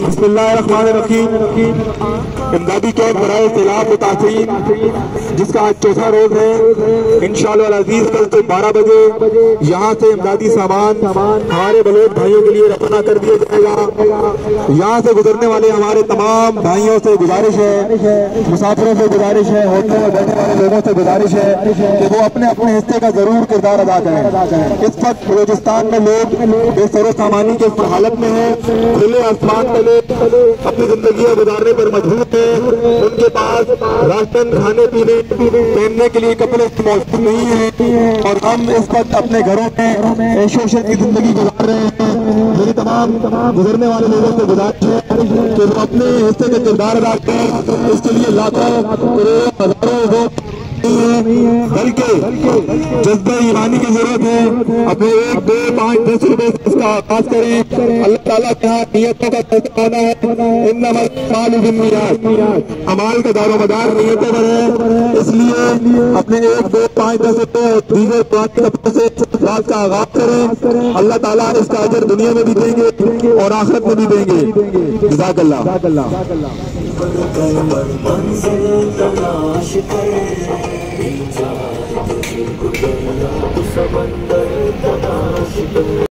بسم اللہ الرحمن الرحیم۔ امدادی کیمپ برائے سیلاب متاثرین جس کا آج چوتھا روز ہے، انشاءاللہ العزیز کل سے 12 بجے یہاں سے امدادی سامان ہمارے بلوچ بھائیوں کے لیے روانہ کر دیا جائے گا۔ یہاں سے گزرنے والے ہمارے تمام بھائیوں سے گزارش ہے، مسافروں سے گزارش ہے، ہوٹلوں میں بیٹھنے والے لوگوں سے گزارش ہے کہ وہ اپنے اپنے حصے کا ضرور کردار ادا کریں۔ اس وقت بلوچستان میں لوگ بے سر و سامانی کے حالت میں ہیں، کھلے آسمان تلے اپنی زندگیاں گزارنے پر مجبور ہیں، ان کے پاس راشن، کھانے پینے، پہننے کے لیے کپڑے موجود نہیں ہیں، اور ہم اس وقت اپنے گھروں میں عیش و عشرت کی زندگی گزار رہے ہیں۔ میری تمام گزرنے والے لوگوں سے گزارش ہے کہ وہ اپنے حصے کا کردار ادا کریں۔ اس کے لیے لاکھوں کروڑوں ہزاروں ووٹ بلکہ جذبہ ایمانی کی ضرورت ہے۔ اپنے 1، 2، 5، 10 روپے سے اس کا آغاز کریں۔ اللہ تعالیٰ کے ہاں نیتوں کا فیصلہ ہونا ہے۔ انما الاعمال بالنیات، اعمال کا دار و مدار نیتوں پر ہے، اس لیے اپنے 1، 2، 5، 10 روپے دیگر پرانے کپڑوں سے بات کا آغاز کریں۔ اللہ تعالیٰ اس کا اجر دنیا میں بھی دیں گے اور آخرت میں بھی دیں گے۔ جزاک اللہ۔ منزل تلاش کر سمندر